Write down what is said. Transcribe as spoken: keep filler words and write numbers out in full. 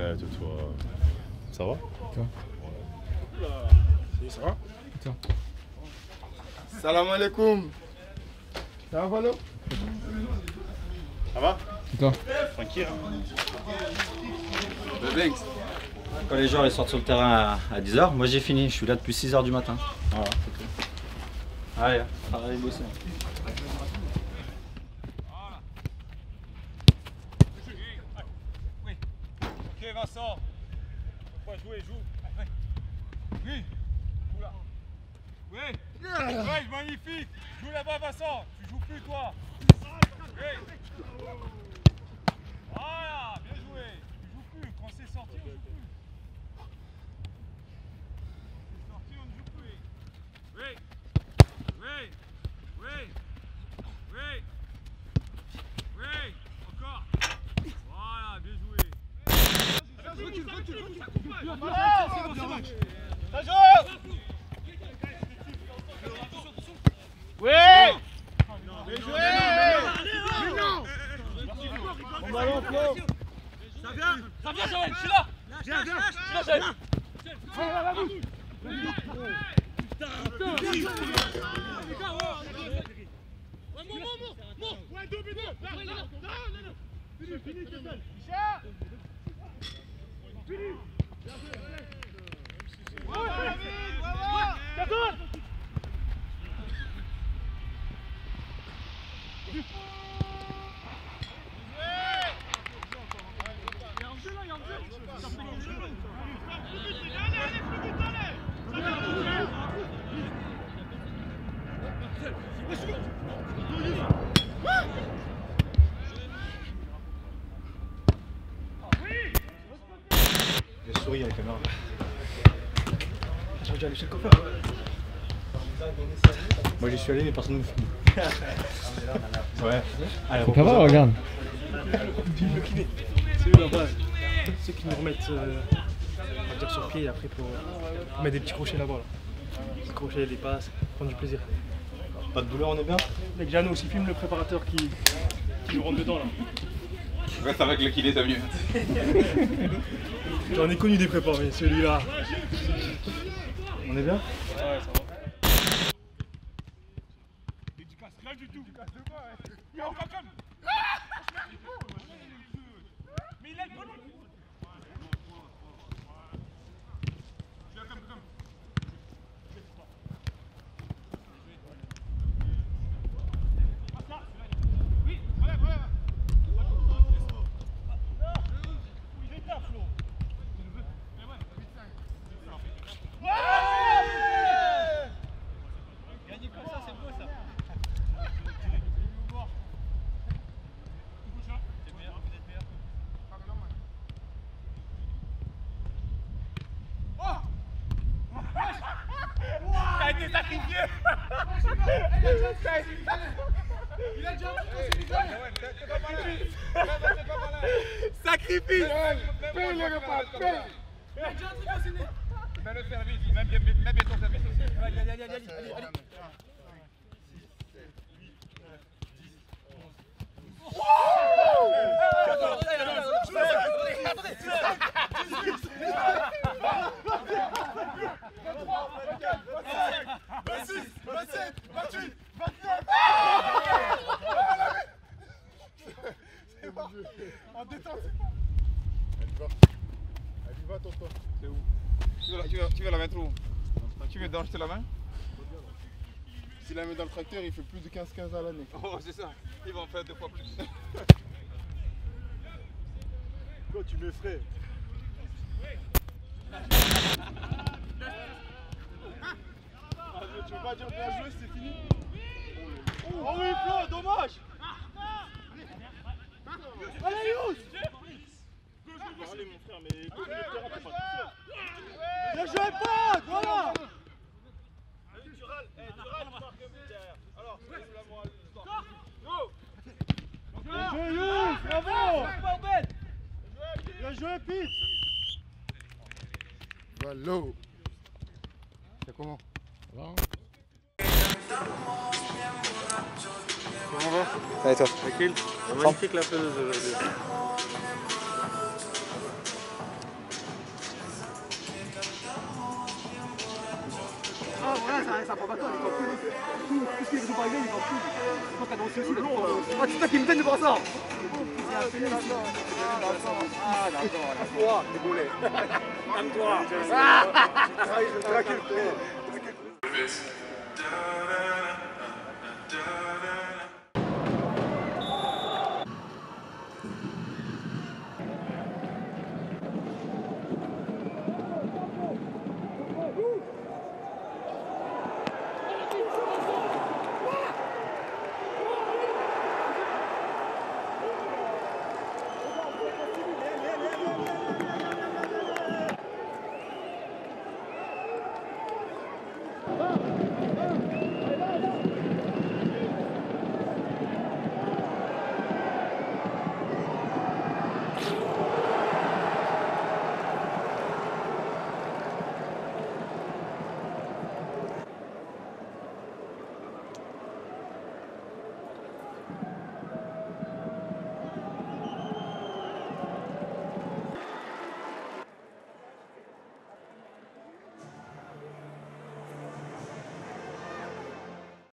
Ouais, toi. Ça va? Toi? Ça va? Toi? Salam alaikum. Ça va, Valo? Ça va? Et toi? Tranquille. Quand les gens ils sortent sur le terrain à, à dix heures, moi j'ai fini, je suis là depuis six heures du matin. Voilà, c'est tout. Allez, travaillez, bosser. Oui. Ok Vincent. On va jouer, joue. Oui. Joue là. Oui. Ouais, magnifique. Joue là-bas Vincent. Tu joues plus toi. Oui. Voilà, bien joué. Tu joues plus. Quand c'est sorti, on joue plus. C'est sorti, on ne joue plus. Oui. Oui. Oui. Oui. Oui. Encore. Voilà, bien joué. Recule, recule, recule. Ça joue. Oui. Bien joué. Mais non. Bon ballon, Flo. Ça vient. Ça vient, Joël. Je suis là. Viens, viens. Je suis là, Joël. J'ai souri à la caméra. J'ai déjà allé chez le copain. Moi j'y suis allé mais personne ne me filme. Ouais. Allez, Ça va, regarde. C'est eux là-bas. Ceux qui nous remettent euh, on va dire sur pied et après pour euh, mettre des petits crochets là-bas. Là. Les crochets, les passes, prendre du plaisir. Pas de douleur, on est bien? Mec, Jeannot aussi filme le préparateur qui, qui nous rentre dedans là. Reste avec le kiné, t'as mieux. J'en ai connu des prépas, mais celui-là. On est bien? Ouais, ça va. Mais tu casses rien du tout. Tu casses de quoi, ouais. Mais on va comme. Mais il a le ballon. Je suis là comme comme. Oui, ouais, ouais. Il est là, Flo. Gagner comme ça, c'est beau ça. C'est meilleur, vous êtes meilleur. T'as été sacrifié. Il a déjà sacrifice. Paye le repas, paye. Il a déjà un truc assigné. Fais le service, même bien ton service aussi. Allez, allez, allez, allez, allez, allez. vingt-six, vingt-sept, vingt-huit, vingt-neuf. C'est bon. En détente, c'est bon. Elle y va. Elle y va, tonton. C'est où? Tu veux, la, tu, veux, tu veux la mettre où? Tu veux danser la main? S'il la met dans le tracteur, il fait plus de quinze quinze à l'année. Oh, c'est ça. Ils vont en faire deux fois plus. Quoi, tu m'effraies? Tu veux pas dire bien joué, c'est fini? Oh oui, Flo, dommage. Allez, Yous. Allez, mon frère, mais le terrain, t'es pas tout seul. Bien joué, pote. Voilà. Tu râles, tu râles, tu marques un but derrière. Alors, c'est la morale de l'histoire. Bien joué, Yous. Bravo. Bien joué, Pete. Valo. C'est comment? Ça va, hein? Comment va? Ça va et toi? Tranquille? Magnifique la pelouse aujourd'hui. là, ça, ça prend pas toi, les gens. Tout, tout ce qui est groupe arrivé, ils vont tout. Je pense que t'as dansé aussi, là. Ah, c'est toi qui me donne de voir ça. Ah, d'accord. Toi, déboulé. Calme-toi. Ah, je te la